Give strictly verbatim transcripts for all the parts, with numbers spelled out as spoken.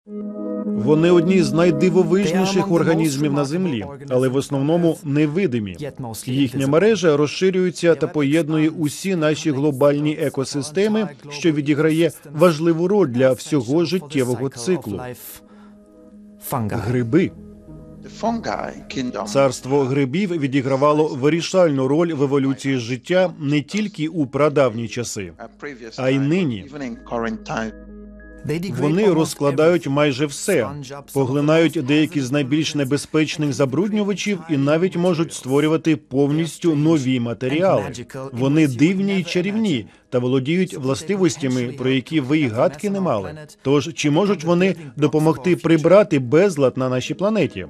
Вони одні з найдивовижніших організмів на Землі, але в основному невидимі. Їхня мережа розширюється та поєднує усі наші глобальні екосистеми, що відіграє важливу роль для всього життєвого циклу. Гриби. Царство грибів відігравало вирішальну роль в еволюції життя не тільки у прадавні часи, а й нині. Вони розкладають майже все, поглинають деякі з найбільш небезпечних забруднювачів і навіть можуть створювати повністю нові матеріали. Вони дивні й чарівні та володіють властивостями, про які ви й гадки не мали. Тож, чи можуть вони допомогти прибрати безлад на нашій планеті?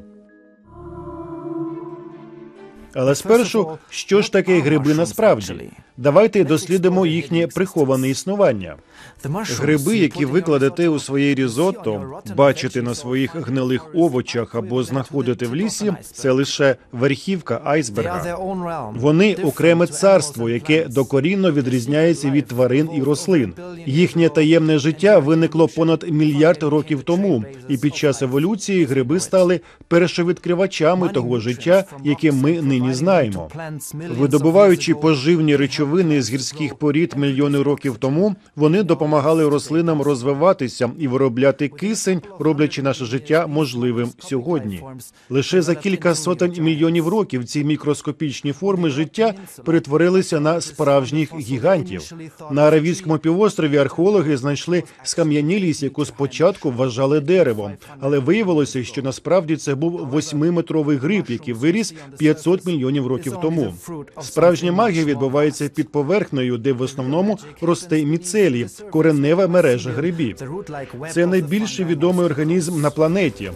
Але спершу, що ж таке гриби насправді? Давайте дослідимо їхнє приховане існування. Гриби, які ви кладете у своє різотто, бачите на своїх гнилих овочах або знаходите в лісі, це лише верхівка айсберга. Вони – окреме царство, яке докорінно відрізняється від тварин і рослин. Їхнє таємне життя виникло понад мільярд років тому, і під час еволюції гриби стали першовідкривачами того життя, яке ми нині знаємо. Видобуваючи поживні речовини з гірських порід мільйони років тому, вони допомагали рослинам розвиватися і виробляти кисень, роблячи наше життя можливим сьогодні. Лише за кілька сотень мільйонів років ці мікроскопічні форми життя перетворилися на справжніх гігантів. На Аравійському півострові археологи знайшли скам'янілість, яку спочатку вважали деревом, але виявилося, що насправді це був восьмиметровий гриб, який виріс п'ятсот мільйонів років тому. Справжня магія відбувається під поверхнею, де в основному росте міцелій, коренева мережа грибів. Це найбільший відомий організм на планеті.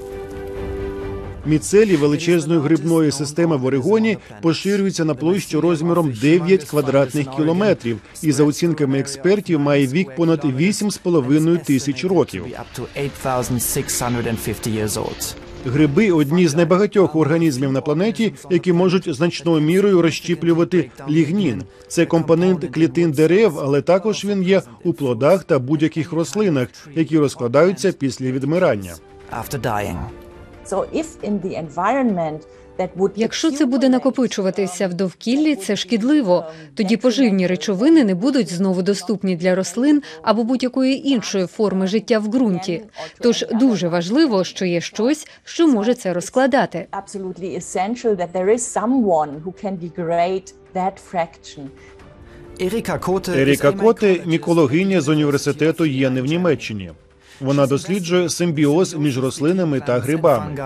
Міцелій величезної грибної системи в Орегоні поширюється на площу розміром дев'ять квадратних кілометрів і, за оцінками експертів, має вік понад вісім з половиною тисяч років. Гриби – одні з небагатьох організмів на планеті, які можуть значною мірою розщіплювати лігнін. Це компонент клітин дерев, але також він є у плодах та будь-яких рослинах, які розкладаються після відмирання. Якщо це буде накопичуватися в довкіллі, це шкідливо. Тоді поживні речовини не будуть знову доступні для рослин або будь-якої іншої форми життя в ґрунті. Тож дуже важливо, що є щось, що може це розкладати. Еріка Коте – мікологиня з університету Єни в Німеччині. Вона досліджує симбіоз між рослинами та грибами.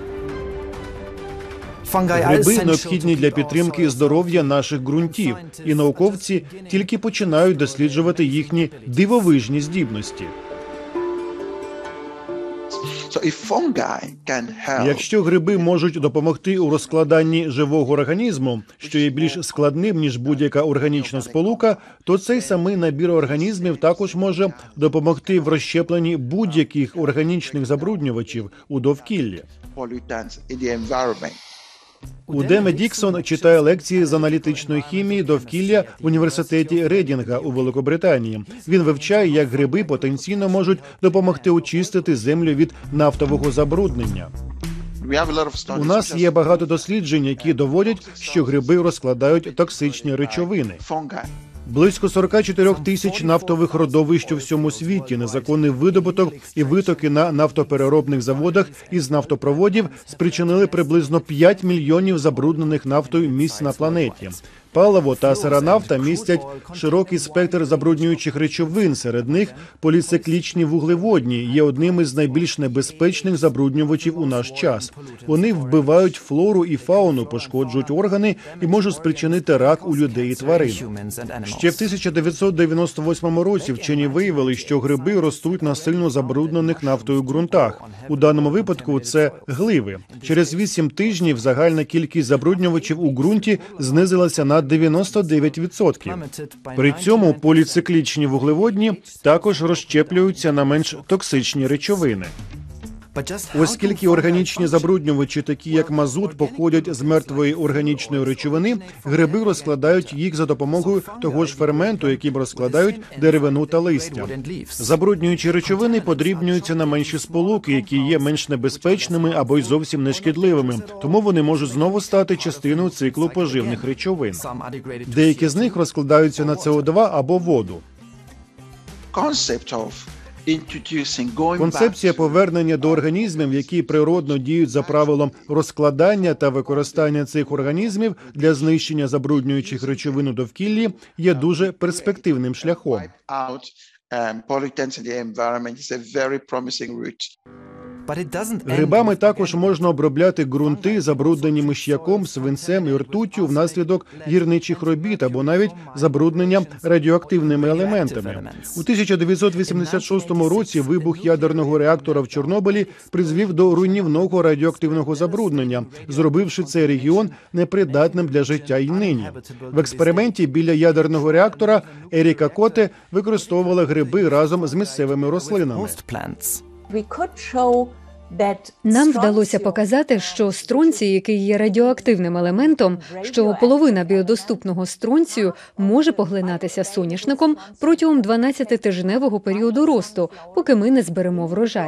Гриби необхідні для підтримки здоров'я наших ґрунтів, і науковці тільки починають досліджувати їхні дивовижні здібності. Якщо гриби можуть допомогти у розкладанні живого організму, що є більш складним, ніж будь-яка органічна сполука, то цей самий набір організмів також може допомогти в розщепленні будь-яких органічних забруднювачів у довкіллі. Удеме Діксон читає лекції з аналітичної хімії довкілля в університеті Редінга у Великобританії. Він вивчає, як гриби потенційно можуть допомогти очистити землю від нафтового забруднення. У нас є багато досліджень, які доводять, що гриби розкладають токсичні речовини. Близько сорок чотири тисяч нафтових родовищ у всьому світі, незаконний видобуток і витоки на нафтопереробних заводах із нафтопроводів спричинили приблизно п'ять мільйонів забруднених нафтою місць на планеті. Паливо та сира нафта містять широкий спектр забруднюючих речовин, серед них поліциклічні вуглеводні є одним із найбільш небезпечних забруднювачів у наш час. Вони вбивають флору і фауну, пошкоджують органи і можуть спричинити рак у людей і тварин. Ще в тисяча дев'ятсот дев'яносто восьмому році вчені виявили, що гриби ростуть на сильно забруднених нафтою ґрунтах. У даному випадку це гливи. Через вісім тижнів загальна кількість забруднювачів у ґрунті знизилася на дев'яносто дев'ять відсотків. При цьому поліциклічні вуглеводні також розщеплюються на менш токсичні речовини. Оскільки органічні забруднювачі, такі як мазут, походять з мертвої органічної речовини, гриби розкладають їх за допомогою того ж ферменту, яким розкладають деревину та листя. Забруднюючі речовини подрібнюються на менші сполуки, які є менш небезпечними або й зовсім нешкідливими, тому вони можуть знову стати частиною циклу поживних речовин. Деякі з них розкладаються на С О два або воду. Концепція повернення до організмів, які природно діють за правилом розкладання та використання цих організмів для знищення забруднюючих речовин у довкіллі, є дуже перспективним шляхом. Грибами також можна обробляти ґрунти, забруднені миш'яком, свинцем і ртуттю внаслідок гірничих робіт або навіть забруднення радіоактивними елементами. У тисяча дев'ятсот вісімдесят шостому році вибух ядерного реактора в Чорнобилі призвів до руйнівного радіоактивного забруднення, зробивши цей регіон непридатним для життя й нині. В експерименті біля ядерного реактора Еріка Коте використовувала гриби разом з місцевими рослинами. Нам вдалося показати, що стронцій, який є радіоактивним елементом, що половина біодоступного стронцію може поглинатися соняшником протягом дванадцятитижневого періоду росту, поки ми не зберемо врожай.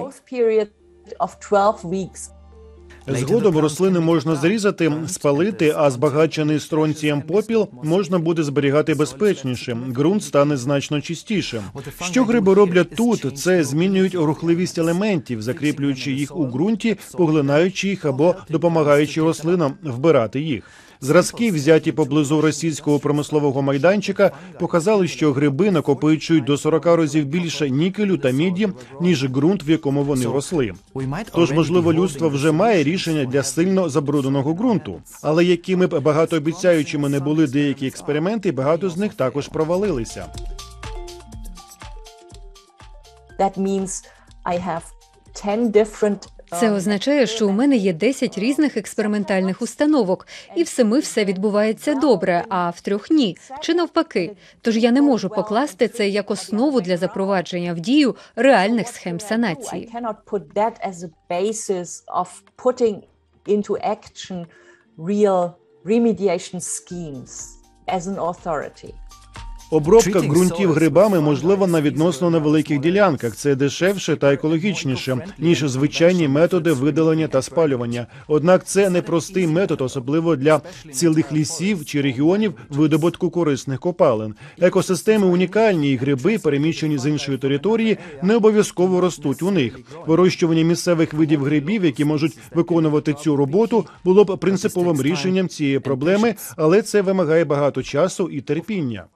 Згодом рослини можна зрізати, спалити, а збагачений стронцієм попіл можна буде зберігати безпечніше. Ґрунт стане значно чистішим. Що гриби роблять тут? Це змінюють рухливість елементів, закріплюючи їх у ґрунті, поглинаючи їх або допомагаючи рослинам вбирати їх. Зразки, взяті поблизу російського промислового майданчика, показали, що гриби накопичують до сорока разів більше нікелю та міді, ніж ґрунт, в якому вони росли. Тож, можливо, людство вже має рішення для сильно забрудненого ґрунту. Але якими б багатообіцяючими не були деякі експерименти, багато з них також провалилися. That means I have ten different Це означає, що у мене є десять різних експериментальних установок, і в семи все відбувається добре, а в трьох – ні, чи навпаки. Тож я не можу покласти це як основу для запровадження в дію реальних схем санації. Обробка ґрунтів грибами можлива на відносно невеликих ділянках. Це дешевше та екологічніше, ніж звичайні методи видалення та спалювання. Однак це непростий метод, особливо для цілих лісів чи регіонів видобутку корисних копалин. Екосистеми унікальні, і гриби, переміщені з іншої території, не обов'язково ростуть у них. Вирощування місцевих видів грибів, які можуть виконувати цю роботу, було б принциповим рішенням цієї проблеми, але це вимагає багато часу і терпіння.